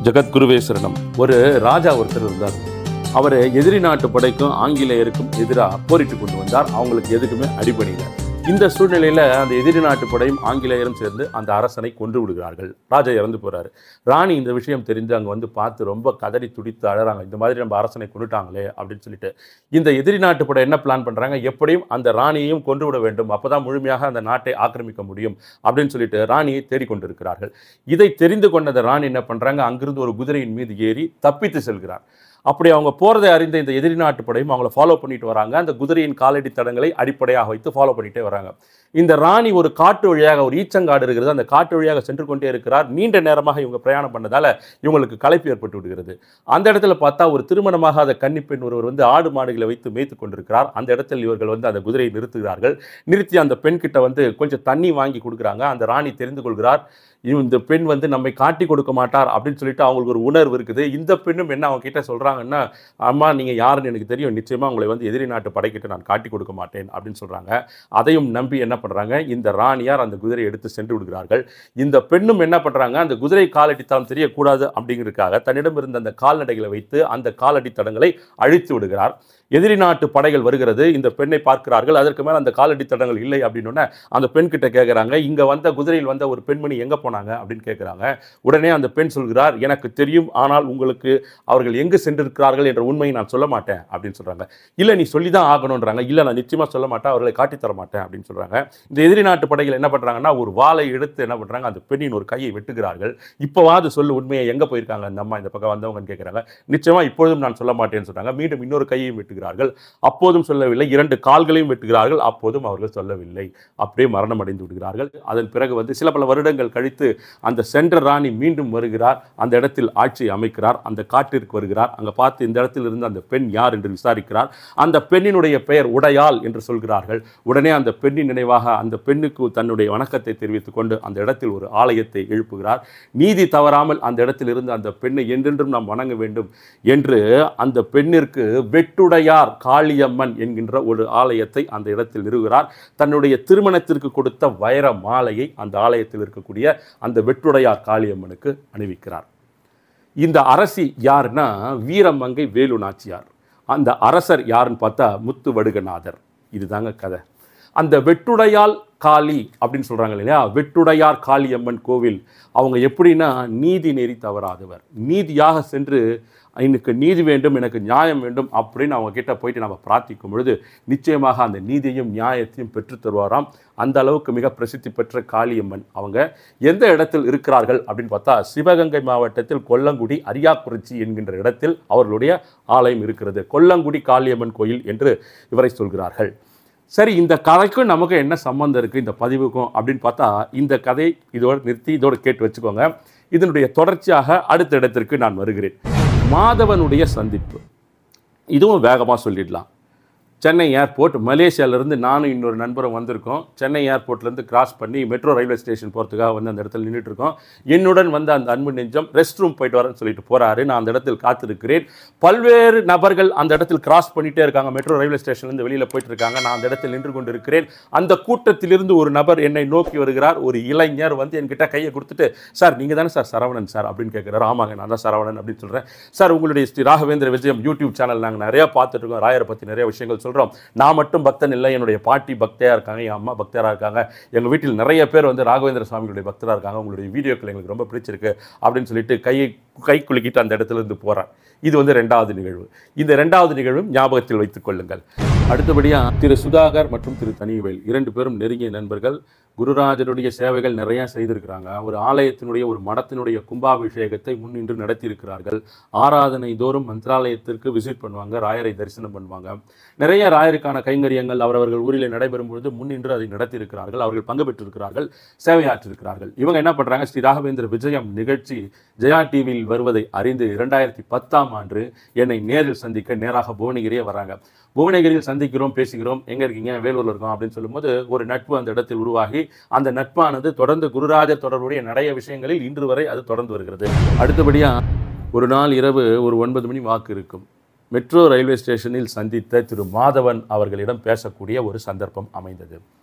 ஜகத்குருவே சரணம். ஒரு ராஜா ஒருத்தர் இருந்தார். அவர் எதிரி நாட்டு படைக்கும் ஆங்கிலேயருக்கும் எதிராக போரிட்டு கொண்டு வந்தார். அவங்களுக்கு எதுக்குமே அடிபணியில. இந்த சூழ்நிலையில் அந்த எதிரி நாட்டு படையும் ஆங்கிலேயரும் சேர்ந்து அந்த அரசனை கொன்று விடுகிறார்கள். ராஜா இறந்து போகிறாரு. ராணி இந்த விஷயம் தெரிஞ்சு அங்கே வந்து பார்த்து ரொம்ப கதறி துடித்து அழறாங்க. இந்த மாதிரி நம்ம அரசனை கொண்டுட்டாங்களே அப்படின்னு சொல்லிட்டு. இந்த எதிரி நாட்டு படை என்ன பிளான் பண்ணுறாங்க, எப்படியும் அந்த ராணியையும் கொன்று விட வேண்டும், அப்போ தான் முழுமையாக அந்த நாட்டை ஆக்கிரமிக்க முடியும் அப்படின்னு சொல்லிட்டு ராணியை தேடிக்கொண்டிருக்கிறார்கள். இதை தெரிந்து கொண்ட அந்த ராணி என்ன பண்ணுறாங்க, அங்கிருந்து ஒரு குதிரையின் மீது ஏறி தப்பித்து செல்கிறார். அப்படி அவங்க போகிறதை அறிந்த இந்த எதிரி நாட்டு படையும் அவங்கள ஃபாலோ பண்ணிட்டு வராங்க. அந்த குதிரையின் காலடி தடங்களை அடிப்படையாக வைத்து ஃபாலோ பண்ணிட்டே வராங்க. இந்த ராணி ஒரு காட்டு வழியாக, ஒரு ஈச்சங்காடு இருக்கிறது, அந்த காட்டு வழியாக சென்று கொண்டே இருக்கிறார். நீண்ட நேரமாக இவங்க பிரயாணம் பண்ணதால இவங்களுக்கு களைப்பு ஏற்பட்டு விடுகிறது. அந்த இடத்துல பார்த்தா ஒரு திருமணமாகாத கன்னிப்பெண் ஒருவர் வந்து ஆடு மாடுகளை வைத்து மேய்த்து கொண்டிருக்கிறார். அந்த இடத்தில் இவர்கள் வந்து அந்த குதிரையை நிறுத்துகிறார்கள். நிறுத்தி அந்த பெண் கிட்ட வந்து கொஞ்சம் தண்ணி வாங்கி கொடுக்குறாங்க. அந்த ராணி தெரிந்து கொள்கிறார், இந்த பெண் வந்து நம்மை காட்டி கொடுக்க மாட்டார் அப்படின்னு சொல்லிட்டு அவங்களுக்கு ஒரு உணர்வு இருக்குது. இந்த பெண்ணும் என்ன அவங்க கிட்ட சொல்கிறாங்கன்னா, அம்மா நீங்கள் யாருன்னு எனக்கு தெரியும், நிச்சயமாக உங்களை வந்து எதிரி நாட்டு படைக்கிட்ட நான் காட்டி கொடுக்க மாட்டேன் அப்படின்னு சொல்கிறாங்க. அதையும் நம்பி என்ன பண்ணுறாங்க, இந்த ராணியார் அந்த குதிரையை எடுத்து சென்று விடுகிறார்கள். இந்த பெண்ணும் என்ன பண்ணுறாங்க, அந்த குதிரை காலடித்தடம் தெரியக்கூடாது அப்படிங்கிறதுக்காக தன்னிடம் இருந்த அந்த கால்நடைகளை வைத்து அந்த காலடித்தடங்களை அழித்து விடுகிறார். எதிரி நாட்டு படைகள் வருகிறது. இந்த பெண்ணை பார்க்கிறார்கள். அதற்கு மேலே அந்த காலடி தடங்கள் இல்லை அப்படின்னோடனே அந்த பெண் கிட்ட கேட்குறாங்க, இங்கே வந்த குதிரையில் வந்த ஒரு பெண்மணி எங்கே போனாங்க அப்படின்னு கேட்குறாங்க. உடனே அந்த பெண் சொல்கிறார், எனக்கு தெரியும், ஆனால் உங்களுக்கு அவர்கள் எங்கு சென்றிருக்கிறார்கள் என்ற உண்மையை நான் சொல்ல மாட்டேன் அப்படின்னு சொல்கிறாங்க. இல்லை நீ சொல்லி தான் ஆகணுன்றாங்க. இல்லை நான் நிச்சயமாக சொல்ல மாட்டேன், அவர்களை காட்டித்தர மாட்டேன் அப்படின்னு சொல்கிறாங்க. இந்த எதிரி நாட்டு படைகள் என்ன பண்ணுறாங்கன்னா, ஒரு வாளை எடுத்து என்ன பண்ணுறாங்க, அந்த பெண்ணின் ஒரு கையை வெட்டுகிறார்கள். இப்போவாது சொல்லு உண்மையை, எங்கே போயிருக்காங்க அந்த அம்மா, இந்த பக்கம் வந்தவங்கன்னு கேட்குறாங்க. நிச்சயமாக இப்பொழுதும் நான் சொல்ல மாட்டேன்னு சொல்கிறாங்க. மீண்டும் இன்னொரு கையையும் வெட்டுகிறார்கள். அப்போதும் சொல்லவில்லை. 2 கால்களையும் வெட்டுகிறார்கள். அப்போதும் அவர்கள் சொல்லவில்லை. அப்படியே மரணம் அடைந்து விடுகிறார்கள். அதன் பிறகு வந்து சில பல வருடங்கள் கழித்து அந்த சென்ற ராணி மீண்டும் வருகிறார். அந்த இடத்தில் ஆட்சி அமைக்கிறார். அந்த காட்டிற்கு வருகிறார். அங்கே பார்த்து இந்த இடத்தில் இருந்து அந்த பெண் யார் என்று விசாரிக்கிறார். அந்த பெண்ணினுடைய பெயர் உடையாள் என்று சொல்கிறார்கள். உடனே அந்த பெண்ணின் நினைவாக அந்த பெண்ணுக்கு தன்னுடைய வணக்கத்தை தெரிவித்துக் கொண்டு அந்த இடத்தில் ஒரு ஆலயத்தை எழுப்புகிறார். நீதி தவறாமல் அந்த இடத்தில் இருந்து அந்த பெண்ணை என்றென்றும் நாம் வணங்க வேண்டும் என்று அந்த பெண்ணிற்கு வெட்டுடையார் காளியம்மன் என்கின்ற ஒரு ஆலயத்தை அந்த இடத்தில் நிறுவுகிறார். தன்னுடைய திருமணத்திற்கு கொடுத்த வைர மாலையை அந்த ஆலயத்தில் இருக்கக்கூடிய அந்த வெட்டுடையார் காளியம்மனுக்கு அணிவிக்கிறார். இந்த அரசி யாருன்னா வீரமங்கை வேலு நாச்சியார். அந்த அரசர் யாருன்னு பார்த்தா முத்துவடுகநாதர். இதுதாங்க கதை. அந்த வெட்டுடையால் காளி அப்படின்னு சொல்கிறாங்க இல்லையா, வெட்டுடையார் காளியம்மன் கோவில். அவங்க எப்படின்னா நீதி நெறி தவறாதவர். நீதியாக சென்று எனக்கு நீதி வேண்டும், எனக்கு நியாயம் வேண்டும் அப்படின்னு அவங்க கிட்ட போயிட்டு நம்ம பிரார்த்திக்கும் பொழுது நிச்சயமாக அந்த நீதியையும் நியாயத்தையும் பெற்று தருவாராம். அந்த அளவுக்கு மிக பிரசித்தி பெற்ற காளியம்மன். அவங்க எந்த இடத்தில் இருக்கிறார்கள் அப்படின்னு பார்த்தா சிவகங்கை மாவட்டத்தில் கொல்லங்குடி அரியாக்குறிச்சி என்கின்ற இடத்தில் அவர்களுடைய ஆலயம் இருக்கிறது. கொல்லங்குடி காளியம்மன் கோயில் என்று இவரை சொல்கிறார்கள். சரி, இந்த கதைக்கும் நமக்கு என்ன சம்பந்தம் இருக்குது இந்த பதிவுக்கும் அப்படின்னு பார்த்தா, இந்த கதை இதோடு நிறுத்தி இதோடு கேட்டு வச்சுக்கோங்க. இதனுடைய தொடர்ச்சியாக அடுத்த இடத்திற்கு நான் வருகிறேன். மாதவனுடைய சந்திப்பு. இதுவும் வேகமாக சொல்லிடலாம். சென்னை ஏர்போர்ட், மலேசியாவிலேருந்து நானும் இன்னொரு நண்பரும் வந்திருக்கோம். சென்னை ஏர்போர்ட்லேருந்து கிராஸ் பண்ணி மெட்ரோ ரயில்வே ஸ்டேஷன் போகிறதுக்காக வந்து அந்த இடத்துல நின்றுட்டுருக்கோம். என்னுடன் வந்து அந்த அன்பு நெஞ்சம் ரெஸ்ட் ரூம் போயிட்டு வரேன்னு சொல்லிட்டு போகிறாரு. நான் அந்த இடத்தில் காத்திருக்கிறேன். பல்வேறு நபர்கள் அந்த இடத்தில் கிராஸ் பண்ணிகிட்டே இருக்காங்க. மெட்ரோ ரயில்வே ஸ்டேஷன்லேருந்து வெளியில் போயிட்டு இருக்காங்க. நான் அந்த இடத்தில் நின்று கொண்டு இருக்கிறேன். அந்த கூட்டத்திலிருந்து ஒரு நபர் என்னை நோக்கி வருகிறார். ஒரு இளைஞர் வந்து என்கிட்ட கையை கொடுத்துட்டு, சார் நீங்கள் தானே சார் சரவணன் சார் அப்படின்னு கேட்குறாரு. ஆமாங்க நான் தான் சரவணன் அப்படின்னு சொல்கிறேன். சார் உங்களுடைய ஸ்ரீ ராகவேந்திர விஜயம் யூடியூப் சேனல் நாங்கள் நிறையா பார்த்துட்டு இருக்கோம். ராயரை பற்றி நிறைய விஷயங்கள் சொல்கிறோம். நான் மட்டும் பக்தன் இல்லை, என்னுடைய பாட்டி பக்தையாக இருக்காங்க, என் அம்மா பக்தராக இருக்காங்க, எங்கள் வீட்டில் நிறைய பேர் வந்து ராகவேந்திர சுவாமிகளுடைய பக்தராக இருக்காங்க, உங்களுடைய வீடியோக்கள் எங்களுக்கு ரொம்ப பிடிச்சிருக்கு அப்படின்னு சொல்லிட்டு கை குலுக்கிட்டு அந்த இடத்துல இருந்து போகிறார். இது வந்து 2வது நிகழ்வு. இந்த 2வது நிகழ்வும் ஞாபகத்தில் வைத்துக் கொள்ளுங்கள். அடுத்தபடியாக திரு சுதாகர் மற்றும் திரு தனிவேல் 2 பேரும் நெருங்கிய நண்பர்கள். குருராஜனுடைய சேவைகள் நிறையா செய்திருக்கிறாங்க. ஒரு ஆலயத்தினுடைய, ஒரு மடத்தினுடைய கும்பாபிஷேகத்தை முன்னின்று நடத்தியிருக்கிறார்கள். ஆராதனை தோறும் மந்திராலயத்திற்கு விசிட் பண்ணுவாங்க, ராயரை தரிசனம் பண்ணுவாங்க. நிறைய ராயருக்கான கைங்கரியங்கள் அவரவர்கள் ஊரில் நடைபெறும் பொழுது முன்னின்று அதை நடத்தியிருக்கிறார்கள். அவர்கள் பங்கு பெற்றிருக்கிறார்கள், சேவையாற்றிருக்கிறார்கள். இவங்க என்ன பண்ணுறாங்க, ஸ்ரீ ராகவேந்திர விஜயம் நிகழ்ச்சி ஜெயா டிவியில் வருவதை அறிந்து 2010ஆம் ஆண்டு என்னை நேரில் சந்திக்க நேராக புவனகிரியே வராங்க. புவனகிரியில் சந்திக்கிறோம், பேசுகிறோம், எங்கே இருக்கீங்க, வேலூரில் இருக்கோம் அப்படின்னு சொல்லும்போது ஒரு நட்பு அந்த இடத்தில் உருவாகி அந்த நட்பானது தொடர்ந்து குருராஜர் தொடர்புடைய நிறைய விஷயங்களில் இன்று வரை அது தொடர்ந்து வருகிறது. அடுத்தபடியாக ஒரு நாள் இரவு ஒரு 9 மணி வாக்கு இருக்கும். மெட்ரோ ரயில்வே ஸ்டேஷனில் சந்தித்த திரு மாதவன் அவர்களிடம் பேசக்கூடிய ஒரு சந்தர்ப்பம் அமைந்தது.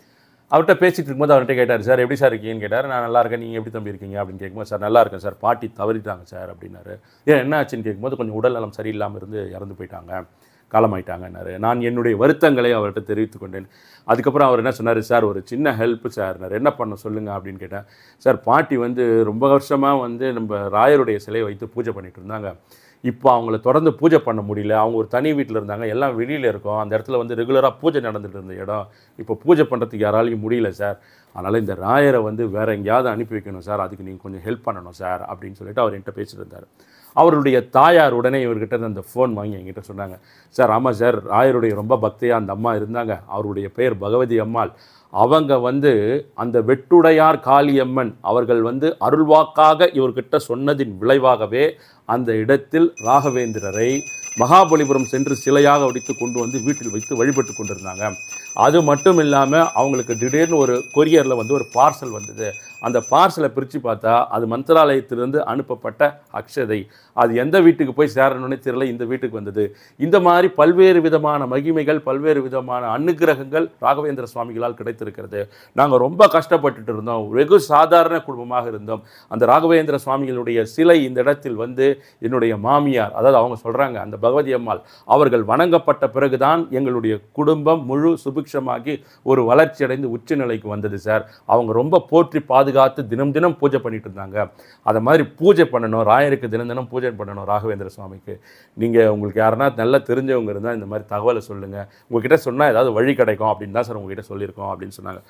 அவர்கிட்ட பேசிகிட்டு இருக்கும்போது அவர்கிட்ட கேட்டார், சார் எப்படி சார் இருக்கீங்கன்னு கேட்டார். நான் நல்லா இருக்கேன், நீங்கள் எப்படி தம்பி இருக்கீங்க அப்படின்னு கேட்கும்போது, சார் நல்லா இருக்கேன் சார், பாட்டி தவறிட்டாங்க சார் அப்படின்னாரு. ஏன் என்ன ஆச்சுன்னு கேட்கும்போது, கொஞ்சம் உடல் நலம் சரியில்லாமல் இருந்து இறந்து போயிட்டாங்க, காலமாயிட்டாங்கன்னாரு. நான் என்னுடைய வருத்தங்களை அவர்கிட்ட தெரிவித்துக் கொண்டேன். அதுக்கப்புறம் அவர் என்ன சொன்னார், சார் ஒரு சின்ன ஹெல்ப் சார்னார். என்ன பண்ண சொல்லுங்கள் அப்படின்னு கேட்டேன். சார் பாட்டி வந்து ரொம்ப வருஷமாக வந்து நம்ம ராயருடைய சிலையை வைத்து பூஜை பண்ணிட்டு இருந்தாங்க. இப்போ அவங்கள தொடர்ந்து பூஜை பண்ண முடியல. அவங்க ஒரு தனி வீட்டில் இருந்தாங்க, எல்லாம் வெளியில் இருக்கோம். அந்த இடத்துல வந்து ரெகுலராக பூஜை நடந்துகிட்டு இருந்த இடம். இப்போ பூஜை பண்ணுறதுக்கு யாராலையும் முடியல சார். அதனால் இந்த ராயரை வந்து வேறு எங்கேயாவது அனுப்பி வைக்கணும் சார், அதுக்கு நீங்கள் கொஞ்சம் ஹெல்ப் பண்ணணும் சார் அப்படின்னு சொல்லிட்டு அவர் என்கிட்ட பேசிட்டு இருந்தார். அவருடைய தாயார் உடனே இவர்கிட்ட அந்த ஃபோன் வாங்கி என்கிட்ட சொன்னாங்க, சார் ஆமாம் சார், ராயருடைய ரொம்ப பக்தியாக அந்த அம்மா இருந்தாங்க. அவருடைய பெயர் பகவதி அம்மாள். அவங்க வந்து அந்த வெட்டுடையார் காளியம்மன் அவர்கள் வந்து அருள்வாக்காக இவர்கிட்ட சொன்னதின் விளைவாகவே அந்த இடத்தில் ராகவேந்திரரை மகாபலிபுரம் சென்று சிலையாக வடித்து கொண்டு வந்து வீட்டில் வைத்து வழிபட்டு கொண்டிருந்தாங்க. அது மட்டும் இல்லாமல் அவங்களுக்கு திடீர்னு ஒரு கொரியரில் வந்து ஒரு பார்சல் வந்தது. அந்த பார்சலை பிரித்து பார்த்தா அது மந்திராலயத்திலிருந்து அனுப்பப்பட்ட அக்ஷதை. அது எந்த வீட்டுக்கு போய் சேரணும்னே தெரியல, இந்த வீட்டுக்கு வந்தது. இந்த மாதிரி பல்வேறு விதமான மகிமைகள், பல்வேறு விதமான அனுக்கிரகங்கள் ராகவேந்திர சுவாமிகளால் கிடைத்திருக்கிறது. நாங்கள் ரொம்ப கஷ்டப்பட்டுட்டு இருந்தோம், வெகு சாதாரண குடும்பமாக இருந்தோம். அந்த ராகவேந்திர சுவாமிகளுடைய சிலை இந்த இடத்தில் வந்து என்னுடைய மாமியார், அதாவது அவங்க சொல்கிறாங்க அந்த பகவதி அம்மாள் அவர்கள் வணங்கப்பட்ட பிறகுதான் எங்களுடைய குடும்பம் முழு சுபிக்ஷமாகி ஒரு வளர்ச்சி அடைந்து உச்ச நிலைக்கு வந்தது சார். அவங்க ரொம்ப போற்றி பாதுகாத்து தினம் தினம் பூஜை பண்ணிட்டு இருந்தாங்க. அதை மாதிரி பூஜை பண்ணணும், ராயருக்கு தினம் தினம் பூஜை பண்ணணும் ராகவேந்திர சுவாமிக்கு. நீங்கள் உங்களுக்கு யாருன்னா நல்லா தெரிஞ்சவங்க இருந்தால் இந்த மாதிரி தகவலை சொல்லுங்கள், உங்ககிட்ட சொன்னால் ஏதாவது வழி கிடைக்கும் அப்படின்னு தான் சார் உங்ககிட்ட சொல்லியிருக்கோம் அப்படின்னு சொன்னாங்க.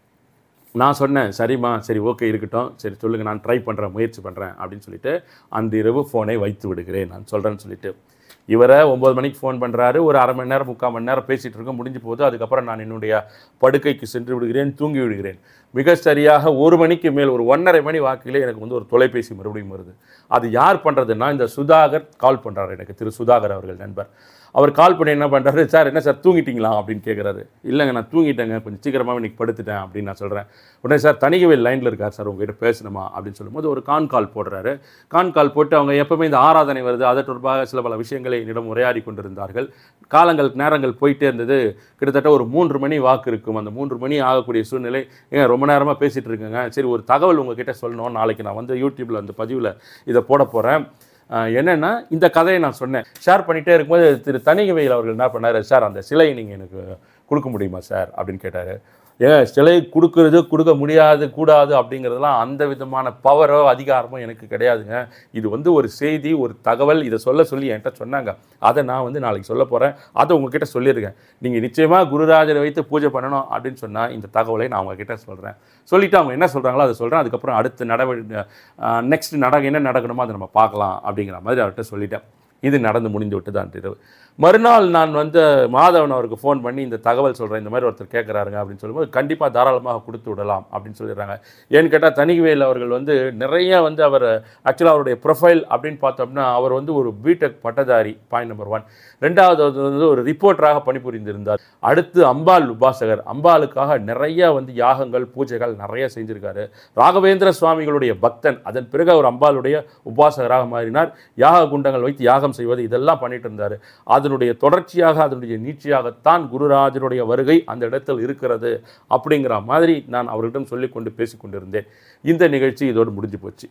நான் சொன்னேன், சரிம்மா, சரி ஓகே இருக்கட்டும், சரி சொல்லுங்கள், நான் ட்ரை பண்ணுறேன், முயற்சி பண்ணுறேன் அப்படின்னு சொல்லிட்டு அந்த இரவு ஃபோனை வைத்து விடுகிறேன், நான் சொல்கிறேன்னு சொல்லிட்டு. இவரை 9 மணிக்கு ஃபோன் பண்ணுறாரு. ஒரு அரை மணி நேரம் 3/4 மணி நேரம் பேசிகிட்டு இருக்கோம், முடிஞ்சு போகுது. அதுக்கப்புறம் நான் என்னுடைய படுக்கைக்கு சென்று விடுகிறேன், தூங்கி விடுகிறேன். மிக சரியாக 1 மணிக்கு மேல் ஒரு 1:30 மணி வாக்கிலே எனக்கு வந்து ஒரு தொலைபேசி மறுபடியும் வருது. அது யார் பண்ணுறதுன்னா இந்த சுதாகர் கால் பண்ணுறாரு எனக்கு, திரு சுதாகர் அவர்கள் நண்பர். அவர் கால் பண்ணி என்ன பண்ணுறாரு, சார் என்ன சார் தூங்கிட்டீங்களா அப்படின்னு கேட்குறாரு. இல்லைங்க நான் தூங்கிட்டேங்க, கொஞ்சம் சீக்கிரமாக இன்றைக்கி படுத்துட்டேன் அப்படின்னு நான் சொல்கிறேன். உடனே சார் தணிகவேல் லைனில் இருக்கார் சார், உங்ககிட்ட பேசணுமா அப்படின்னு சொல்லும்போது ஒரு கால் போடுறாரு. கால் போட்டு அவங்க எப்போவுமே இந்த ஆராதனை வருது அது தொடர்பாக சில பல விஷயங்களை என்னிடம் உரையாடி கொண்டிருந்தார்கள். நேரங்கள் போயிட்டே இருந்தது. கிட்டத்தட்ட ஒரு 3 மணி வாக்கு இருக்கும். அந்த 3 மணி ஆகக்கூடிய சூழ்நிலை. ஏங்க ரொம்ப நேரமாக பேசிகிட்டு இருக்கேங்க, சரி ஒரு தகவல் உங்ககிட்ட சொல்லணும், நாளைக்கு நான் வந்து யூடியூப்பில் அந்த பதிவில் இதை போட போகிறேன். என்னென்னா இந்த கதையை நான் சொன்னேன், ஷேர் பண்ணிகிட்டே இருக்கும்போது திரு தணிகவேல் அவர்கள் என்ன பண்ணார், சார் அந்த சிலையை நீங்கள் எனக்கு கொடுக்க முடியுமா சார் அப்படின்னு கேட்டார். சிலை கொடுக்க முடியாது கூடாது அப்படிங்கிறதுலாம் அந்த விதமான பவரோ அதிகாரமோ எனக்கு கிடையாதுங்க. இது வந்து ஒரு செய்தி, ஒரு தகவல், இதை சொல்லி என்கிட்ட சொன்னாங்க. அதை நான் வந்து நாளைக்கு சொல்ல போகிறேன், அதை உங்ககிட்ட சொல்லியிருக்கேன். நீங்கள் நிச்சயமாக குருராஜரை வைத்து பூஜை பண்ணணும் அப்படின்னு சொன்னால் இந்த தகவலை நான் உங்ககிட்ட சொல்கிறேன். சொல்லிவிட்டு அவங்க என்ன சொல்கிறாங்களோ அதை சொல்கிறேன். அதுக்கப்புறம் அடுத்த நெக்ஸ்ட் என்ன நடக்கணுமோ அதை நம்ம பார்க்கலாம் அப்படிங்கிற மாதிரி அவர்கிட்ட சொல்லிட்டேன். இது நடந்து முடிந்து விட்டு தான் இரவு. மறுநாள் நான் வந்து மாதவன் அவருக்கு ஃபோன் பண்ணி இந்த தகவல் சொல்கிறேன், இந்த மாதிரி ஒருத்தர் கேட்குறாருங்க அப்படின்னு சொல்லும்போது கண்டிப்பாக தாராளமாக கொடுத்து விடலாம் அப்படின்னு சொல்லிடுறாங்க. ஏன்னு கேட்டால் தணிகவேல் அவர்கள் வந்து நிறைய வந்து அவர் ஆக்சுவலாக அவருடைய ப்ரொஃபைல் அப்படின்னு பார்த்தோம்னா அவர் வந்து ஒரு பிடெக் பட்டதாரி, பாயிண்ட் நம்பர் 1. ரெண்டாவது வந்து ஒரு ரிப்போர்ட்டராக பணிபுரிந்திருந்தார். அடுத்து அம்பாள் உபாசகர், அம்பாளுக்காக நிறைய வந்து யாகங்கள் பூஜைகள் நிறைய செஞ்சுருக்காரு. ராகவேந்திர சுவாமிகளுடைய பக்தன், அதன் பிறகு அவர் அம்பாளுடைய உபாசகராக மாறினார். யாக குண்டங்கள் வைத்து யாகம் செய்வது இதெல்லாம் பண்ணிட்டு இருந்தார். அதனுடைய தொடர்ச்சியாக, அதனுடைய நீட்சியாகத்தான் குருராஜனுடைய வருகை அந்த இடத்தில் இருக்கிறது அப்படிங்கிற மாதிரி நான் அவர்களிடம் சொல்லிக்கொண்டு பேசிக்கொண்டிருந்தேன். இந்த நிகழ்ச்சி இதோடு முடிஞ்சு போச்சு.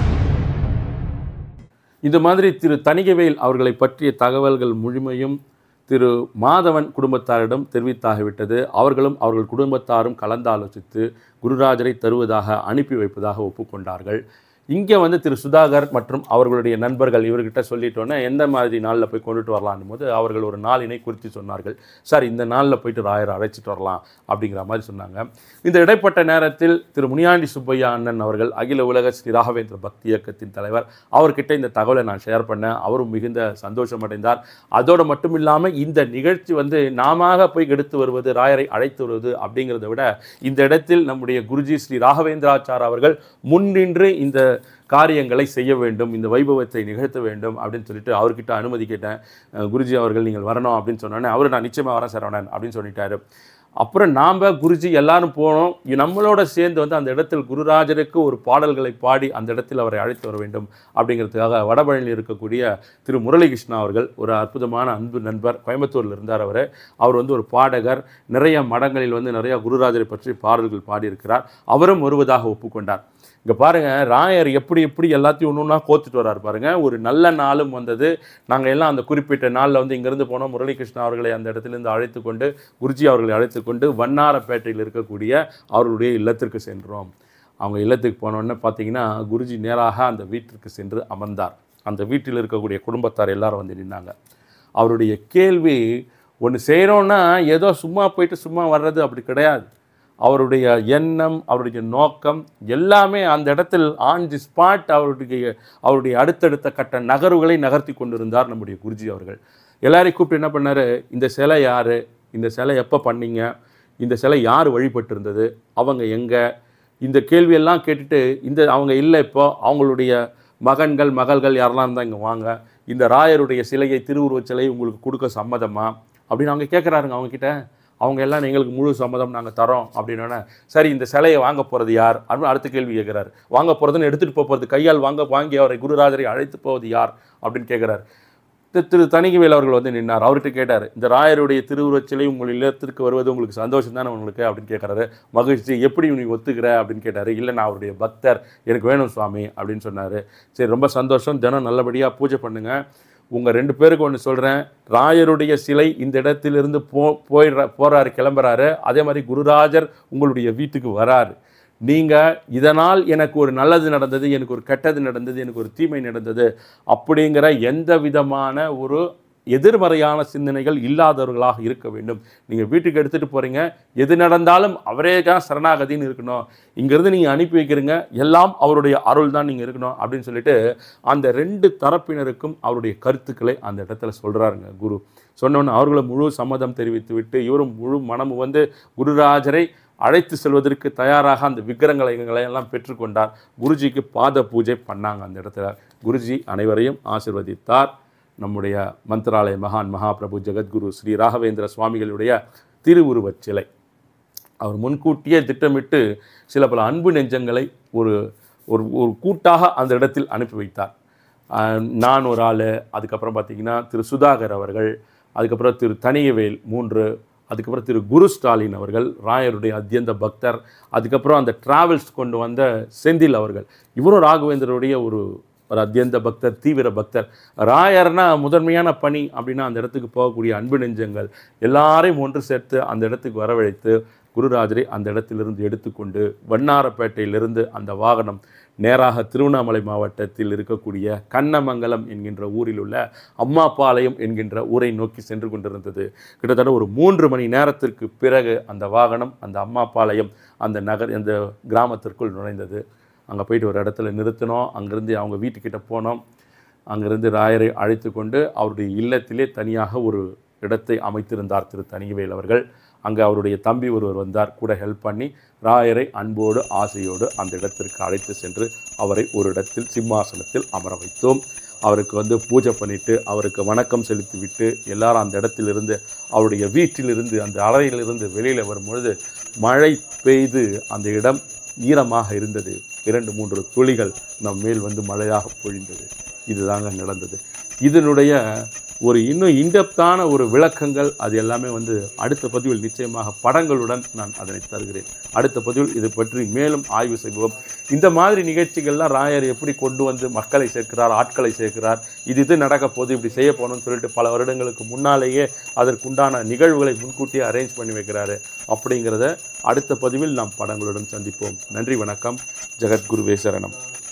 இந்த மாதிரி திரு தணிகவேல் அவர்களை பற்றிய தகவல்கள் முழுமையும் திரு மாதவன் குடும்பத்தாரிடம் தெரிவித்தாகிவிட்டது. அவர்களும் அவர்கள் குடும்பத்தாரும் கலந்தாலோசித்து குருராஜரை தருவதாக அனுப்பி வைப்பதாக ஒப்புக்கொண்டார்கள். இங்கே வந்து திரு சுதாகர் மற்றும் அவர்களுடைய நண்பர்கள் இவர்கிட்ட சொல்லிட்டோன்னே எந்த மாதிரி நாளில் போய் கொண்டுட்டு வரலான்னும் போது அவர்கள் ஒரு நாளினை குறித்து சொன்னார்கள். சார் இந்த நாளில் போயிட்டு ராயரை அழைச்சிட்டு வரலாம் அப்படிங்கிற மாதிரி சொன்னாங்க. இந்த இடைப்பட்ட நேரத்தில் திரு முனியாண்டி சுப்பையா அண்ணன் அவர்கள் அகில உலக ஸ்ரீ ராகவேந்திர பக்தி இயக்கத்தின் தலைவர், அவர்கிட்ட இந்த தகவலை நான் ஷேர் பண்ணேன். அவரும் மிகுந்த சந்தோஷம் அடைந்தார். அதோடு மட்டும் இல்லாமல் இந்த நிகழ்ச்சி வந்து நாம போய் எடுத்து வருவது, ராயரை அழைத்து வருவது அப்படிங்கிறத விட இந்த இடத்தில் நம்முடைய குருஜி ஸ்ரீ ராகவேந்திராச்சார் அவர்கள் முன்னின்று இந்த காரியங்களை செய்ய வேண்டும், இந்த வைபவத்தை நிகழ்த்த வேண்டும் அப்படின்னு சொல்லிட்டு அவர்கிட்ட அனுமதி கேட்டேன். குருஜி அவர்கள் நீங்கள் வரணும் அப்படின்னு சொன்னோன்னே அவர் நான் நிச்சயமாக வரேன் சரவணன் அப்படின்னு சொல்லிட்டாரு. அப்புறம் நாம் குருஜி எல்லாரும் போனோம். நம்மளோட சேர்ந்து வந்து அந்த இடத்தில் குருராஜருக்கு ஒரு பாடல்களை பாடி அந்த இடத்தில் அவரை அழைத்து வர வேண்டும் அப்படிங்கிறதுக்காக வடபழனியில் இருக்கக்கூடிய திரு முரளிகிருஷ்ணா அவர்கள், ஒரு அற்புதமான அன்பு நண்பர், கோயம்புத்தூரில் இருந்தார். அவர் வந்து ஒரு பாடகர், நிறைய மடங்களில் வந்து நிறையா குருராஜரை பற்றி பாடல்கள் பாடியிருக்கிறார். அவரும் வருவதாக ஒப்புக்கொண்டார். இங்கே பாருங்கள், ராயர் எப்படி எல்லாத்தையும் ஒன்று ஒன்றா கோத்துட்டு வர்றாரு பாருங்கள். ஒரு நல்ல நாளும் வந்தது. நாங்கள் எல்லாம் அந்த குறிப்பிட்ட நாளில் வந்து இங்கேருந்து போனோம். முரளிகிருஷ்ணா அவர்களை அந்த இடத்துலேருந்து அழைத்து கொண்டு, குருஜி அவர்களை அழைத்து கொண்டு வண்ணாரப்பேட்டையில் இருக்கக்கூடிய அவர்களுடைய இல்லத்திற்கு சென்றோம். அவங்க இல்லத்துக்கு போனோடனே பார்த்தீங்கன்னா, குருஜி நேராக அந்த வீட்டிற்கு சென்று அமர்ந்தார். அந்த வீட்டில் இருக்கக்கூடிய குடும்பத்தார் எல்லாரும் வந்து நின்னாங்க. அவருடைய கேள்வி, ஒன்று செய்கிறோன்னா ஏதோ சும்மா போயிட்டு சும்மா வர்றது அப்படி கிடையாது. அவருடைய எண்ணம், அவருடைய நோக்கம் எல்லாமே அந்த இடத்தில் ஆன் தி ஸ்பாட் அவருடைய அடுத்தடுத்த கட்ட நகர்வுகளை நகர்த்தி கொண்டிருந்தார் நம்முடைய குருஜி அவர்கள். எல்லாரையும் கூப்பிட்டு என்ன பண்ணார், இந்த சிலை யார், இந்த சிலை எப்போ பண்ணீங்க, இந்த சிலை யார் வழிபட்டு இருந்தது, அவங்க எங்கே, இந்த கேள்வியெல்லாம் கேட்டுட்டு, அவங்க இல்லை இப்போ, அவங்களுடைய மகன்கள் மகள்கள் யாரெல்லாம் இருந்தால் இங்கே வாங்க, இந்த ராயருடைய சிலையை, திருவுருவச் சிலையை உங்களுக்கு கொடுக்க சம்மதமா அப்படின்னு அவங்க கேட்குறாருங்க அவங்கக்கிட்ட. அவங்க எல்லாம் எங்களுக்கு முழு சம்மதம் நாங்கள் தரோம் அப்படின்னோடனே, சரி இந்த சிலையை வாங்க போகிறது யார் அப்படின்னு அடுத்த கேள்வி கேட்குறாரு. வாங்க போகிறதுன்னு எடுத்துகிட்டு போகிறது, கையால் வாங்கி அவரை குருராஜரை அழைத்து போவது யார் அப்படின்னு கேட்குறாரு. திரு தணிகவேல் அவர்கள் வந்து நின்னார். அவர்கிட்ட கேட்டார், இந்த ராயருடைய திருவுருவச் சிலை உங்கள் இல்லத்திற்கு வருவது உங்களுக்கு சந்தோஷம் தானே உங்களுக்கு அப்படின்னு கேட்குறாரு. மகிழ்ச்சி, எப்படி நீ ஒத்துக்கிற அப்படின்னு கேட்டார். இல்லை, நான் அவருடைய பக்தர், எனக்கு வேணும் சுவாமி அப்படின்னு சொன்னார். சரி, ரொம்ப சந்தோஷம், தினம் நல்லபடியாக பூஜை பண்ணுங்கள். உங்கள் 2 பேருக்கு ஒன்று சொல்கிறேன், ராயருடைய சிலை இந்த இடத்திலிருந்து போகிறாரு, கிளம்புறாரு. அதே மாதிரி குருராஜர் உங்களுடைய வீட்டுக்கு வராரு. நீங்கள் இதனால் எனக்கு ஒரு நல்லது நடந்தது, எனக்கு ஒரு கெட்டது நடந்தது, எனக்கு ஒரு தீமை நடந்தது அப்படிங்கிற எந்த விதமான ஒரு எதிர்மறையான சிந்தனைகள் இல்லாதவர்களாக இருக்க வேண்டும். நீங்கள் வீட்டுக்கு எடுத்துகிட்டு போகிறீங்க, எது நடந்தாலும் அவரே தான் சரணாகதின்னு இருக்கணும். இங்கேருந்து நீங்கள் அனுப்பி வைக்கிறீங்க, எல்லாம் அவருடைய அருள் தான் நீங்கள் இருக்கணும் அப்படின்னு சொல்லிட்டு அந்த 2 தரப்பினருக்கும் அவருடைய கருத்துக்களை அந்த இடத்துல சொல்கிறாருங்க குரு. சொன்னோன்னு அவர்களை முழு சம்மதம் தெரிவித்து விட்டு, இவரும் முழு மனமும் வந்து குருராஜரை அழைத்து செல்வதற்கு தயாராக அந்த விக்கிரங்களை எல்லாம் பெற்றுக்கொண்டார். குருஜிக்கு பாத பூஜை பண்ணாங்க அந்த இடத்துல. குருஜி அனைவரையும் ஆசீர்வதித்தார். நம்முடைய மந்திராலய மகான் மகாபிரபு ஜெகத்குரு ஸ்ரீ ராகவேந்திர சுவாமிகளுடைய திருவுருவச் சிலை அவர் முன்கூட்டியே திட்டமிட்டு சில பல அன்பு நெஞ்சங்களை ஒரு ஒரு கூட்டாக அந்த இடத்தில் அனுப்பி வைத்தார். நான் ஒரு ஆள், அதுக்கப்புறம் பார்த்திங்கன்னா திரு சுதாகர் அவர்கள், அதுக்கப்புறம் திரு தணிகவேல் 3, அதுக்கப்புறம் திரு குரு ஸ்டாலின் அவர்கள், ராயருடைய அத்தியந்த பக்தர், அதுக்கப்புறம் அந்த டிராவல்ஸ் கொண்டு வந்த செந்தில் அவர்கள், இவரும் ராகவேந்திரருடைய ஒரு அத்தியந்த பக்தர், தீவிர பக்தர். ராயர்னா முதன்மையான பணி அப்படின்னா அந்த இடத்துக்கு போகக்கூடிய அன்பு நெஞ்சங்கள் எல்லாரையும் ஒன்று சேர்த்து அந்த இடத்துக்கு வரவழைத்து குருராஜரை அந்த இடத்திலிருந்து எடுத்துக்கொண்டு வண்ணாரப்பேட்டையிலிருந்து அந்த வாகனம் நேராக திருவண்ணாமலை மாவட்டத்தில் இருக்கக்கூடிய கண்ணமங்கலம் என்கின்ற ஊரில் உள்ள அம்மாபாளையம் என்கின்ற ஊரை நோக்கி சென்று கொண்டிருந்தது. கிட்டத்தட்ட ஒரு 3 மணி நேரத்திற்கு பிறகு அந்த வாகனம் அந்த அம்மாபாளையம் அந்த கிராமத்திற்குள் நுழைந்தது. அங்கே போயிட்டு ஒரு இடத்துல நிறுத்தினோம். அங்கேருந்து அவங்க வீட்டுக்கிட்ட போனோம். அங்கேருந்து ராயரை அழைத்து கொண்டு அவருடைய இல்லத்திலே தனியாக ஒரு இடத்தை அமைத்திருந்தார் திரு தணிகவேல் அவர்கள். அங்கே அவருடைய தம்பி ஒருவர் வந்தார், கூட ஹெல்ப் பண்ணி ராயரை அன்போடு ஆசையோடு அந்த இடத்திற்கு அழைத்து சென்று அவரை ஒரு இடத்தில் சிம்மாசனத்தில் அமர வைத்தோம். அவருக்கு வந்து பூஜை பண்ணிவிட்டு அவருக்கு வணக்கம் செலுத்திவிட்டு எல்லாரும் அந்த இடத்திலிருந்து அவருடைய வீட்டிலிருந்து அந்த அறையிலிருந்து வெளியில் வரும்பொழுது மழை பெய்து அந்த இடம் ஈரமாக இருந்தது. 2-3 துளிகள் நம் மேல் வந்து மழையாக பொழிந்தது. இதுதாங்க நடந்தது. இதனுடைய ஒரு இன்னும் இன்டெப்தான ஒரு விளக்கங்கள் அது எல்லாமே வந்து அடுத்த பதிவில் நிச்சயமாக படங்களுடன் நான் அதனை தருகிறேன். அடுத்த பதிவில் இது பற்றி மேலும் ஆய்வு செய்வோம். இந்த மாதிரி நிகழ்ச்சிகள்லாம் ராயர் எப்படி கொண்டு வந்து மக்களை சேர்க்கிறார், ஆட்களை சேர்க்கிறார், இது நடக்க போது இப்படி செய்ய போகணும்னு சொல்லிட்டு பல வருடங்களுக்கு முன்னாலேயே அதற்குண்டான நிகழ்வுகளை முன்கூட்டியே அரேஞ்ச் பண்ணி வைக்கிறாரு. அப்படிங்கிறத அடுத்த பதிவில் நாம் படங்களுடன் சந்திப்போம். நன்றி, வணக்கம். ஜெகத்குருவே சரணம்.